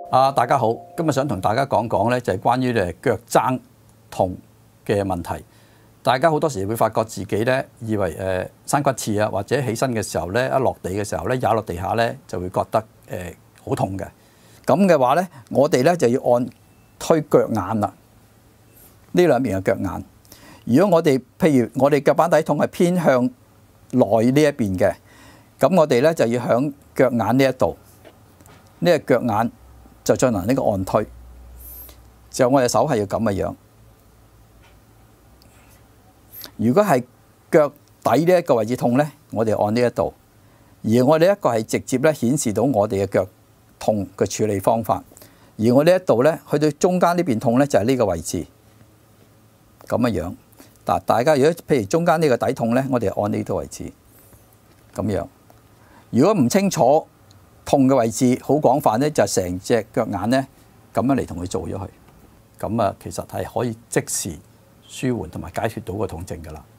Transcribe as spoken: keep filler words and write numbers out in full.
啊，大家好，今日想同大家講講咧，就係關於誒腳踭痛嘅問題。大家好多時會發覺自己咧，以為誒生骨刺啊，或者起身嘅時候咧，一落地嘅時候咧，踩落地下咧，就會覺得誒好痛嘅。咁嘅話咧，我哋咧就要按推腳眼啦，呢兩邊嘅腳眼。如果我哋譬如我哋腳板底痛係偏向內呢一邊嘅，咁我哋咧就要響腳眼呢一度，呢個腳眼就進行呢個按推。就我哋手係要咁嘅樣。如果係腳底呢一個位置痛咧，我哋按呢一度；而我哋一個係直接咧顯示到我哋嘅腳痛嘅處理方法。而我呢一度咧，去到中間呢邊痛咧，就係呢個位置咁嘅樣。嗱，大家如果譬如中間呢個底痛咧，我哋按呢度位置咁樣。如果唔清楚痛嘅位置好廣泛咧，就成隻腳眼咧咁樣嚟同佢做咗佢。咁啊，其實係可以即時舒緩同埋解決到個痛症㗎啦。